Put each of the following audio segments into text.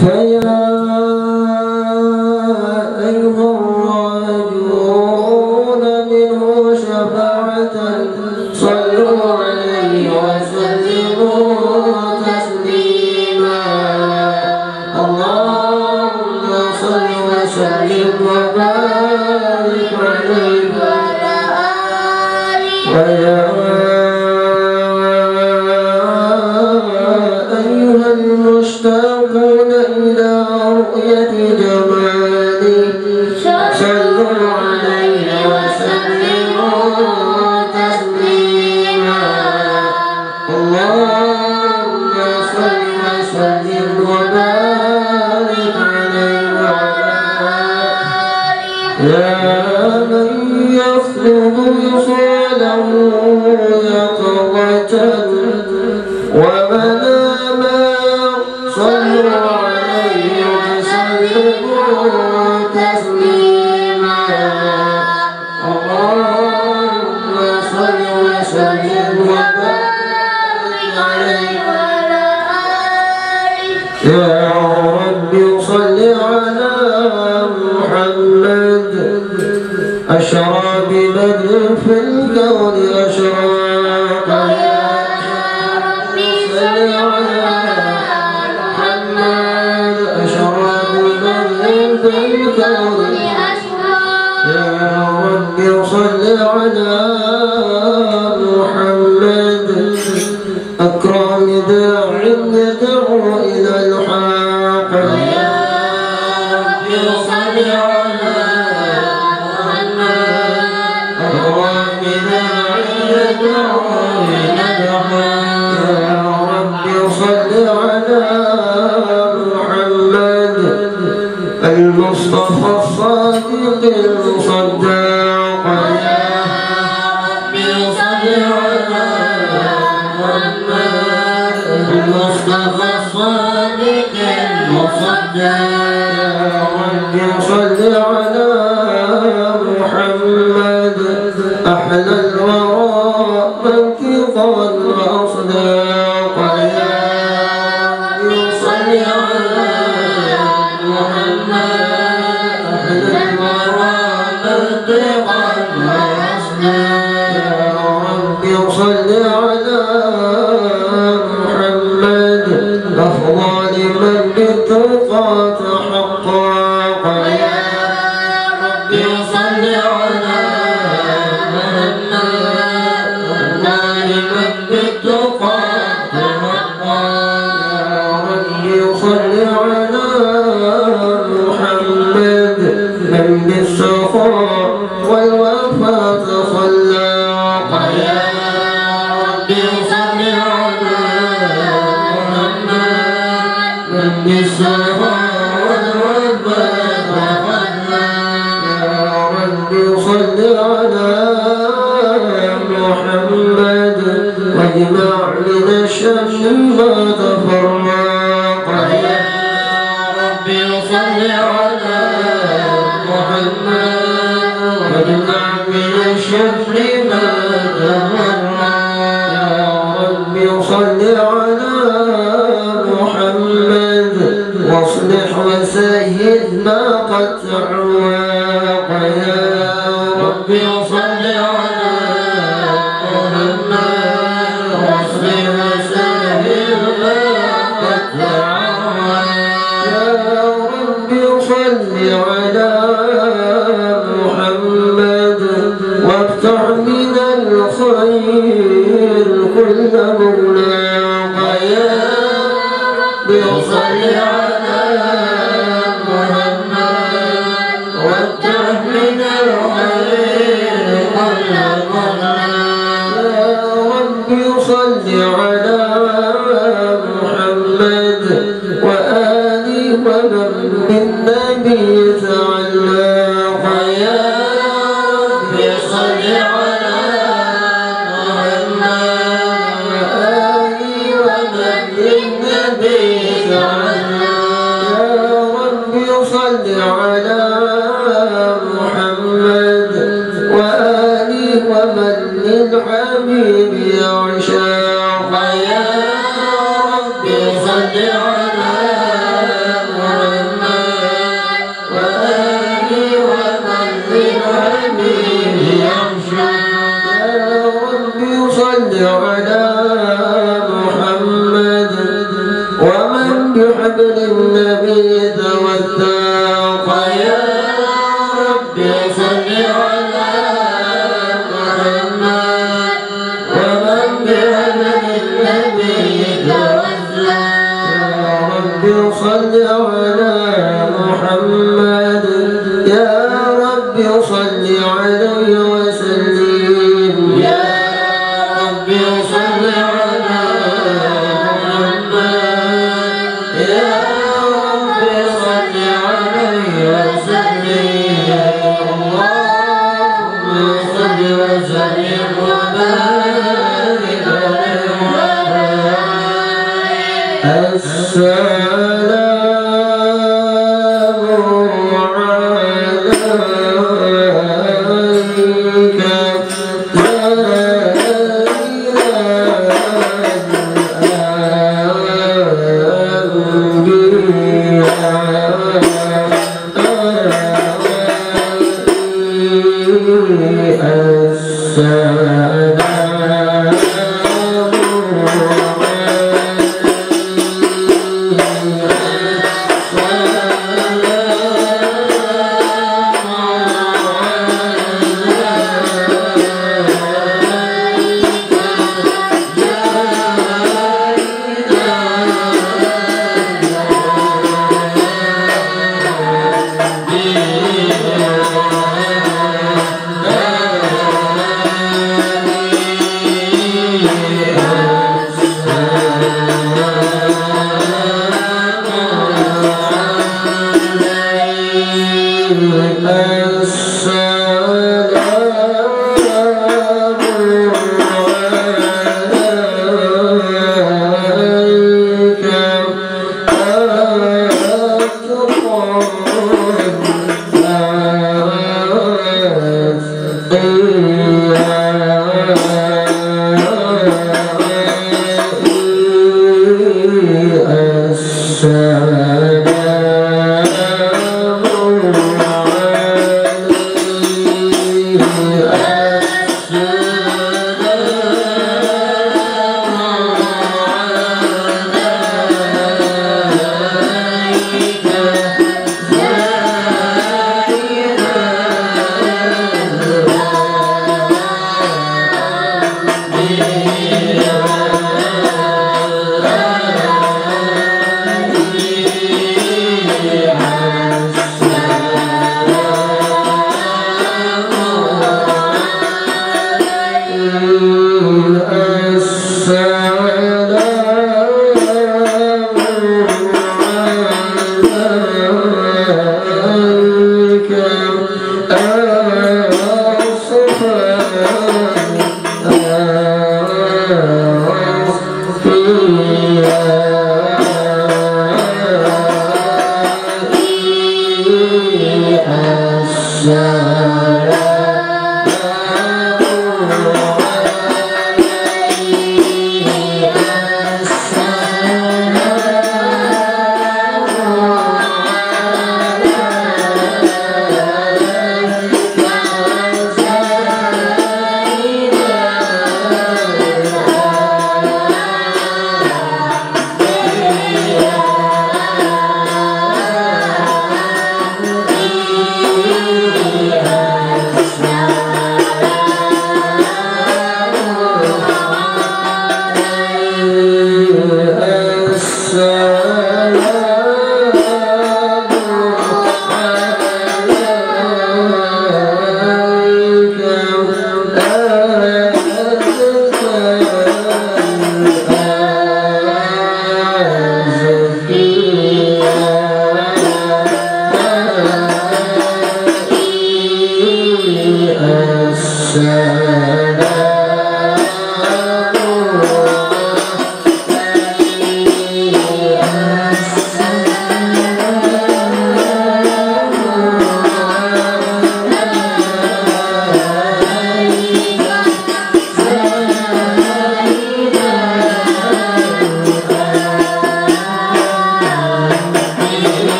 فيا أيها الراجون منه شفاعة صلوا عليه وسلموا تسليما. اللهم صل وسلم وبارك عليه وعلى آله. ويا أيها المشتاقون إلى رؤية جماله صلوا عليه وسلموا تسليما. اللهم صل وسلم وبارك عليه وعلى آله. يا من يطلب وصاله يقظة ومناما صلوا عليه وسلموا تسليما. اللهم صل وسلم وبارك عليه وعلى آله. يا رب صل على محمد أشرى ببدر في الكون أشراق. يا رب صل على محمد أشرى ببدر في الكون أشراق. يا رب صل على محمد أكرم داع يدعو إلى الحق. يا رب صل على المصطفى الصادق المصدق. يا رب صل على محمد المصطفى الصادق المصدق. يا رب صل على محمد أحلى الورى منطقا وأصداق. يا رب صل على محمد أحلى الورى منطقا وأصداق. يا رب صل على محمد أفضل من بالتقى تحقق. يا رب صل على والوفاة خلاق. يا رب صل على محمد من بالصفاء والوفاة خلاق. يا رب صل على محمد واجمع من الشمس ما تفرق. يا رب صل على محمد واجمع من الشمس ما تفرق. يا رب صل على محمد واصلح وسيد ما قد تعوق. يا رب صل على محمد واصلح وسيد ما قد تعوق. يا رب صل على محمد وافتح من الخير كل مولاق. يا رب صل على محمد وافتح من الخير كل مولاق. يا رب صل على محمد وآله ومن بالنبي تعلق. يا رب صل على محمد وآله ومن بالنبي تعلق. يا رب صل على محمد وآله ومن للحبيب يعشق. يا على محمد ومن بحبل النبي توثق يا رب صل على محمد ومن بحبل النبي توثق يا رب صل على محمد يا رب صل عليه وسلم يا رب صل على محمد يا رب صل عليه وسلم اللهم صل وسلم وبارك عليه السلام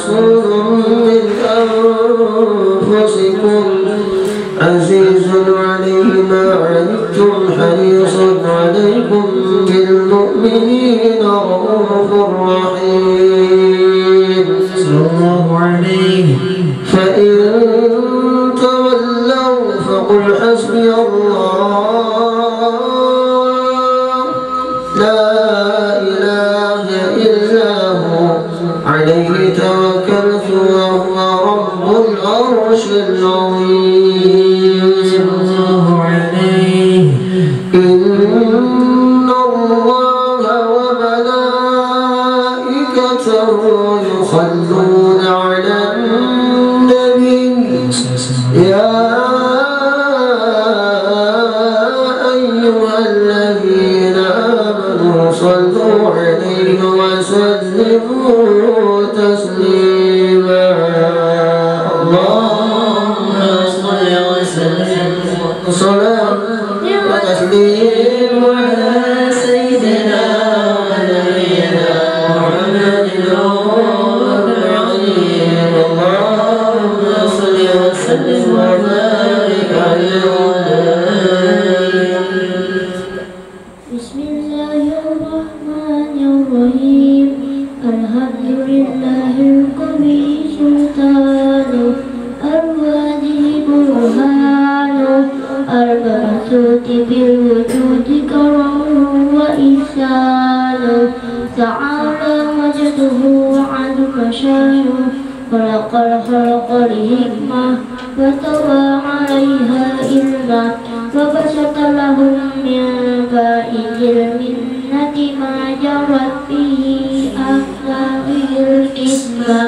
رسول من أنفسكم عزيز عليه ما عنتم حريص عليكم بالمؤمنين رؤوف رحيم. صلى الله عليه. فإن تولوا فقل حسبي الله لا إله إلا هو عليه توكلت وهو رب العرش العظيم. صلى الله عليه. إن الله وملائكته يصلون على النبي يا أيها الذين آمنوا صلوا عليه وسلموا تسليما. اللهم صل وسلم صلاة وتسليم على سيدنا ونبينا محمد العظيم. اللهم صل وسلم وبارك عليه. بسم الله الرحمن الرحيم. الحمد لله القوي سلطانه الواجه برهانه المبسوط بالوجود كرمه وإحسانه تعالى مجده عظم شانه خلق الخلق لحكمة وطوى عليها علما وبسط لهم من فائد المنة ما جرت به أخلاقه القسمة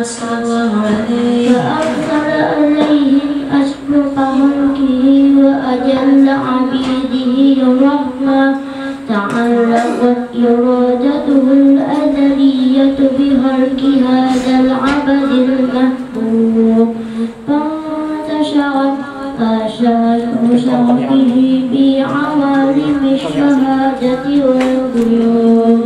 فأرسل عليهم أشرف خلقه وأجل عبيده الرحمة تعلقت إرادته الأزلية بخلق هذا العبد المحبوب فانتشرت آشاته شرفه بعوالم الشهادة والغيوب.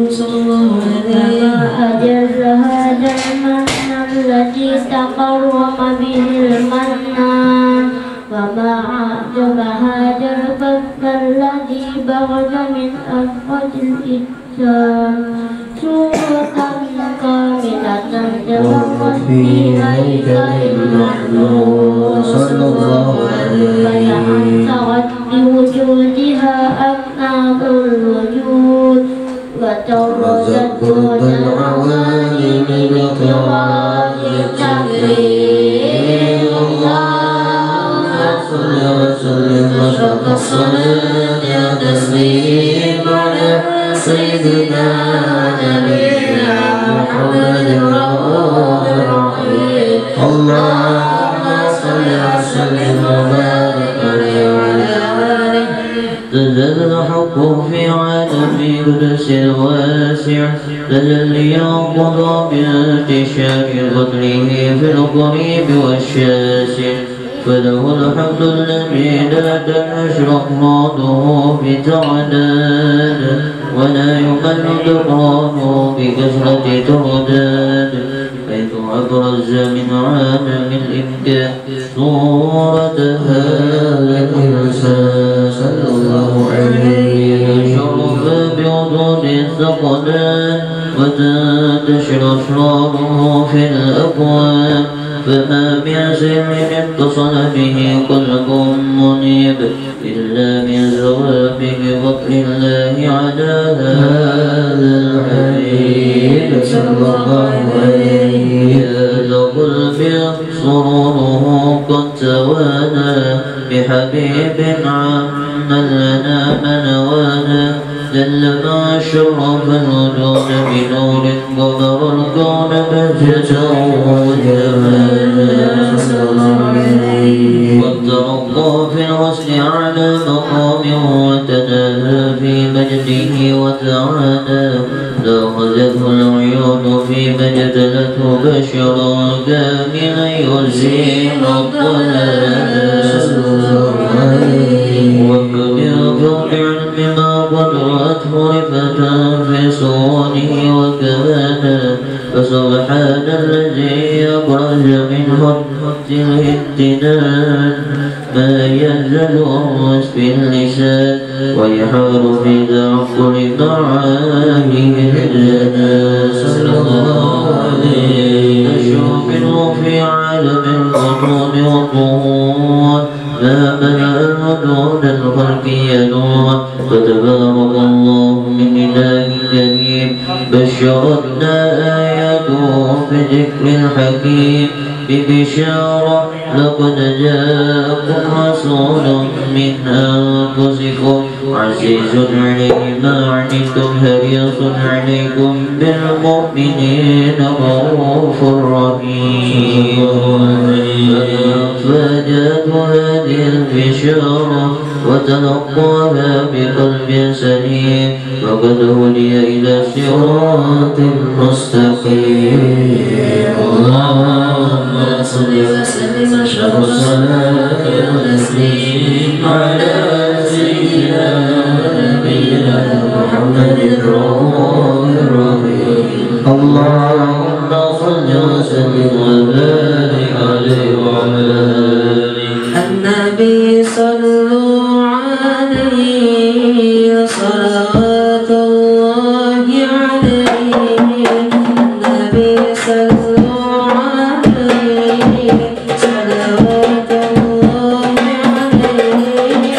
كما أجل هذا المنى الذي تقرم به المنان وما عجب هذا الفضل الذي بغض من أفقد الإنسان سورة كاملة تبرت فيها إليه المحمود صلى الله عليه فتحسرت بوجودها أبناء الوجود وتوردت دون العوالم بقراءة التكبير. اللهم صل وسلم وشرف الصلاة وتسليم على سيدنا نبينا محمد الرؤوف الرحيم. اللهم صل وسلم وبارك عليه وعلى آله. تجلى حقه في عالم قدس واسع تجليا قضى بانتشار فضله في القريب والشاسع فله الحمد الذي لا تنشر أمراضه بتعداد ولا يمل ذكرانه بكثرة ترداد حيث أبرز من عالم الإمكان صورة هذا الإنسان صلى الله عليه شرف بوجود الثقلان وتنتشر أسراره في الأكوان فما من سر اتصل به قلب منيب إلا من ثوابه فضل الله على هذا الحبيب صلى الله عليه. هذا قلب سروره قد توانى بحبيب عما لنا منوانا جل ما شرف الوجود بنور قمر الكون بهجة وجمالا والترقى في الوصل على مقام وتنادى في مجده وتعالى لاخذته العيون في مجدلته بشرا كاملا يزيل الضلال وكبر بالعلم ما قدرته رفة في صونه وكمالا فسبحان الذي أبرز من خط الامتنان ما ينزل عن وصف اللسان ويحار في تعقل معاني الجنان صلى الله عليه نشوف في عالم البطون والظهور ما ملأ دون الخلق يدور فتبارك الله من إله كريم بشرتنا آياته بذكر الحكيم ببشارة لقد جاءكم رسول من أنفسكم عزيز عليه ما عنتم حريص عليكم بالمؤمنين رؤوف رحيم فجاءت هذه البشارة وتلقاها بقلب سليم وقد هدي إلى صراط مستقيم اللهم صل وسلم أشرف الصلاة والتسليم على سيدنا ونبينا محمد الرحيم اللهم صل وسلم وبارك عليه وعلى آله النبي صلوا عليه صلوات الله عليه النبي صلوا عليه صلوات الله عليه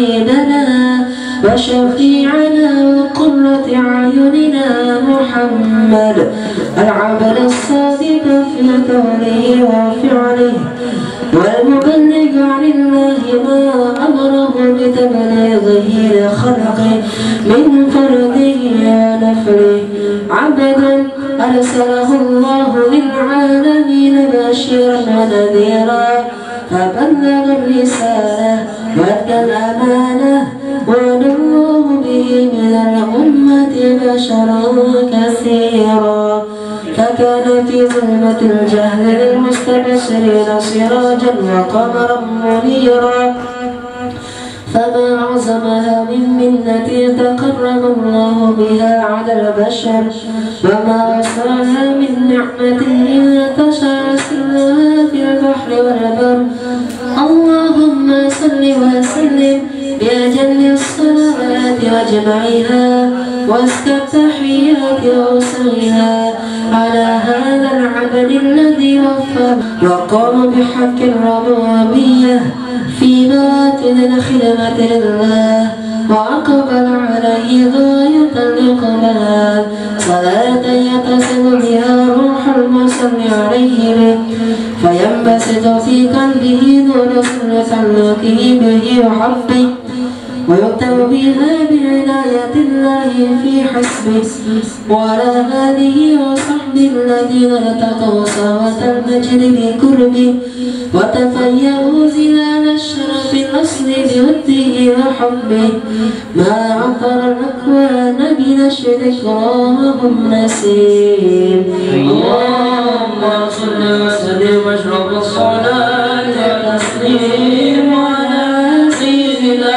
سيدنا وشفيعنا وقرة أعيننا محمد العبد الصادق في قوله وفعله والمبلغ عن الله ما أمره بتبليغه لخلقه من فرده ونفله عبدا أرسله الله للعالمين بشيرا ونذيرا فبلغ الرسالة وأدى الأمانة ونجى الله به من الأمة بشرا كثيرا فكان في ظلمة الجهل للمستبشرين سراجا وقمرا منيرا فما أعظمها من منة تقرب الله بها على البشر وما أسرها من نعمة انتشر سرها في البحر والبر اللهم صل وسلم بأجل الصلوات وأجمعها وأزكى التحيات وأوسعها على هذا العبد الذي وفى وقام بحق الربوبية في مواطن الخدمة لله وأقبل عليه غاية الإقبال صلاة يتصل بها روح المصلي عليه به فينبسط في قلبه نور سر تعلقه به وحبه ويكتب بها بعناية الله في حسبه وعلى آله وصحبه الذين ارتقوا صوت المجد بقربه وتفيأوا زلال الشرف الأصل بوده وحبه ما عطر الأكوان بنشر ذكراهم نسيم اللهم صل وسلم واشرب الصلاة والتسليم على سيدنا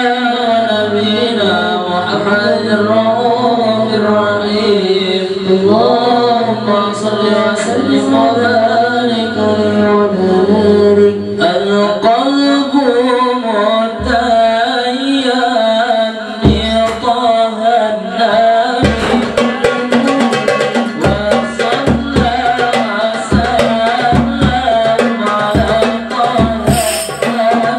محمد الرؤوف الرحيم اللهم صل وسلم وبارك على ذلك القلب متيا بطه النبي وصلى وسلم على طه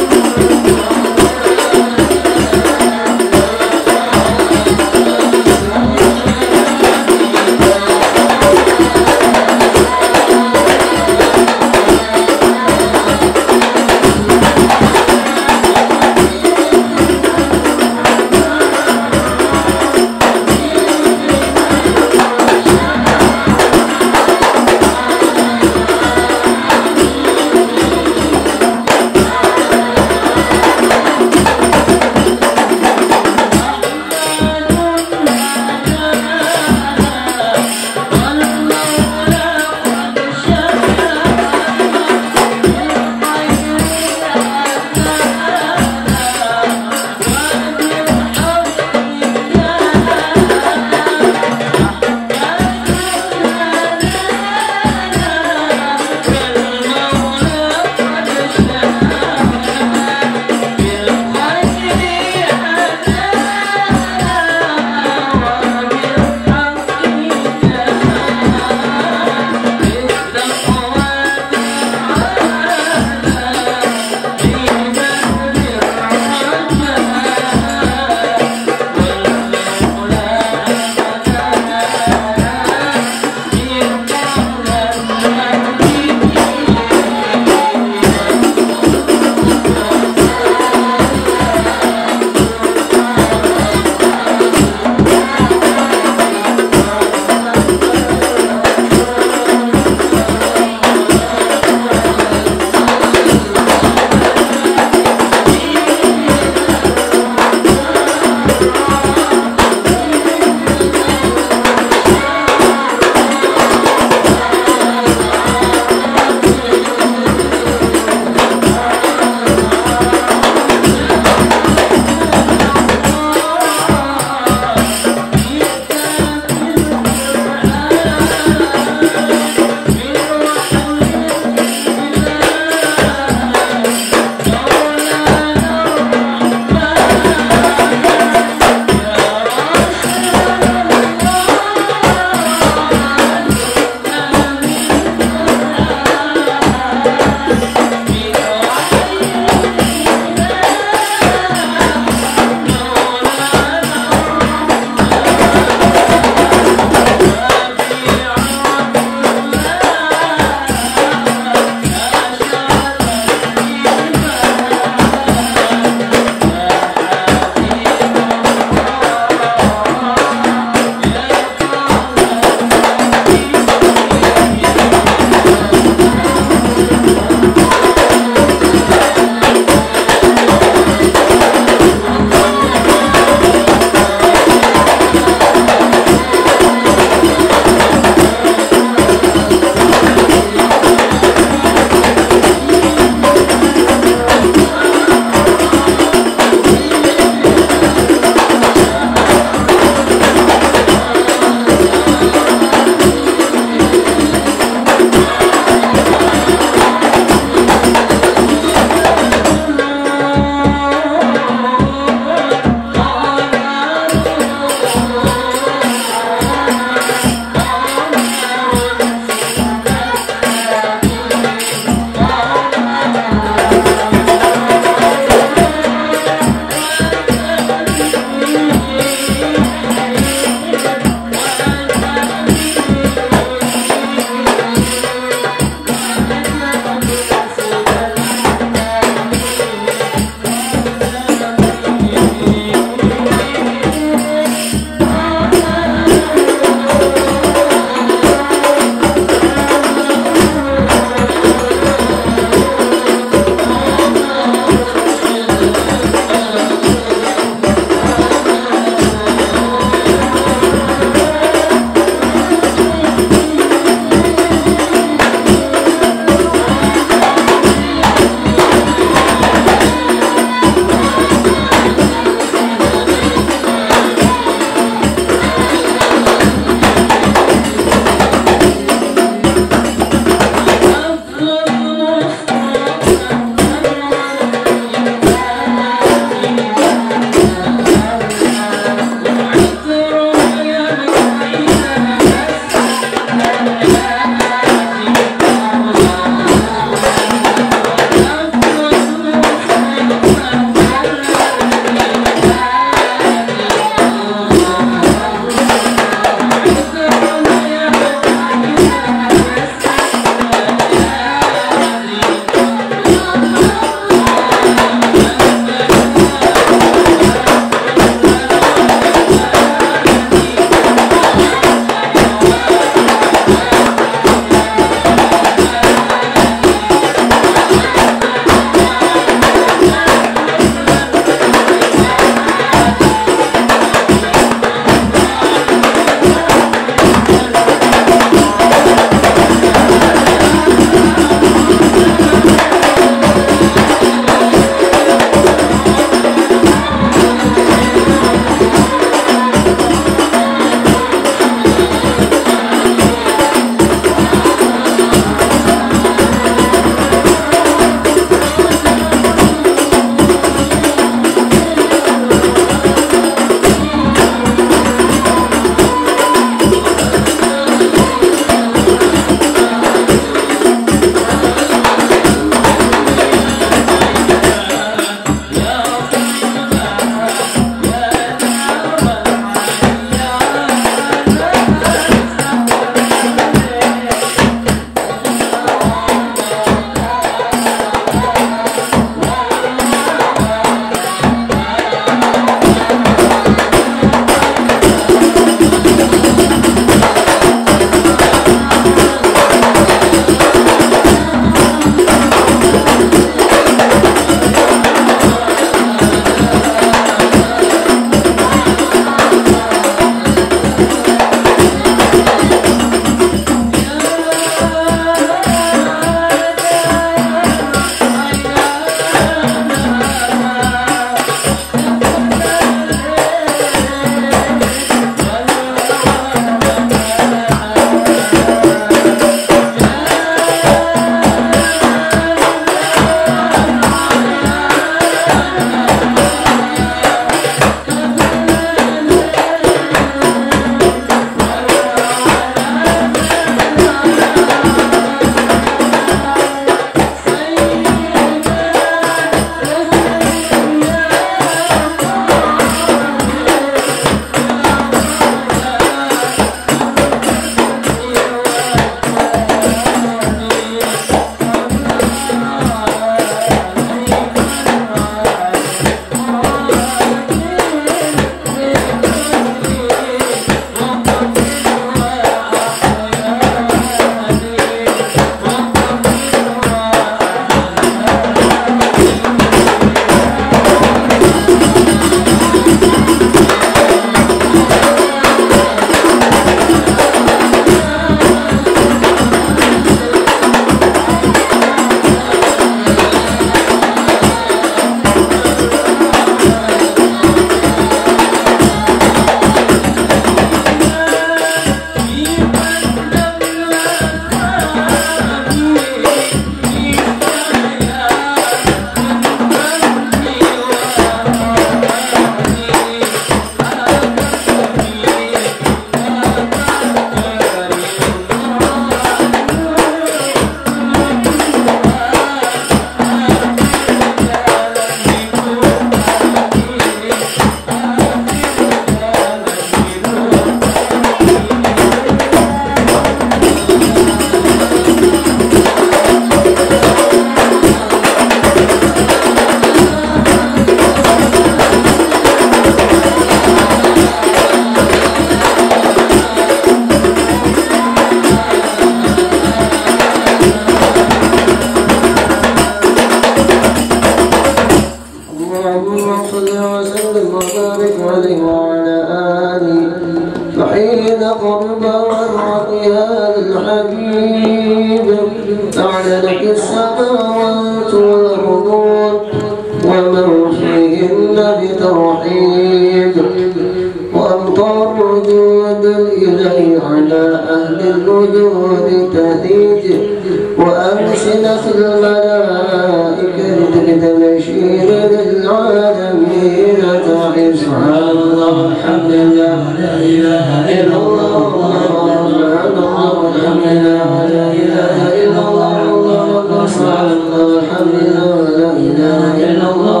عليه وعلى آله فحين قرب ورق هذا الحبيب أعلنت السماوات والأرض ومن فيهن بترحيب وأمطار وجود الإله على أهل الوجود تهديد وألسنة الملائكة بتبشير للعالمين تعز سبحان الله الحمد لله لا إله إلا الله سبحان الله الحمد لله لا إله إلا الله سبحان الله الحمد لله لا إله إلا الله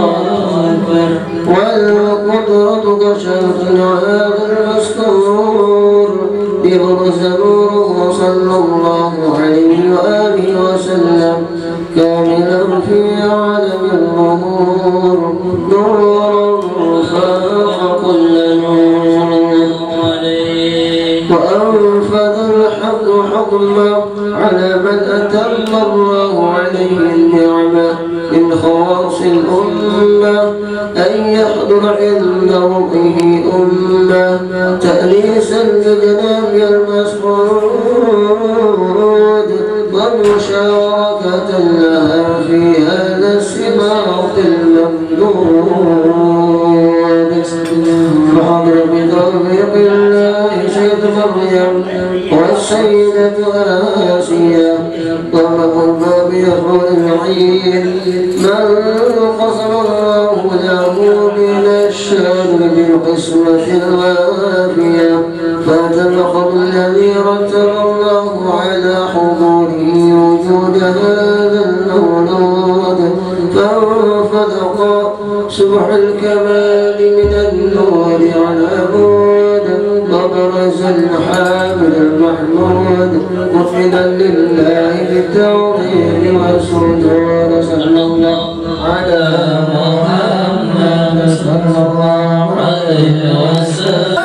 والقدرة كشمس هذا المستور ببرز نوره صلى الله عليه وآله وسلم كاملا في عالم الظهور نورا فاق كل نور وأنفذ الحق حكما على من أتم الله عليه النعمة من خواص الأمة أن يحضر عند ربه أمة تأنيسا لجناب المسعود ومشاركة لها في هذا السباق الممدود فحضر بتوفيق الله سيد مريم والسيدة آسيا ومقرب بحور العين من قصر الله له من الشر بالقسمة الوافية فات القبر الذي رتب الله على حضوره وجود هذا المولود فانفتق سبح الكمال من النور على بود وبرز الحامل المحمود مفردا لله بالتوحيد والسجود صلى الله على محمد صلى الله عليه وسلم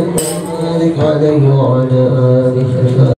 وبارك عليه وعلى آله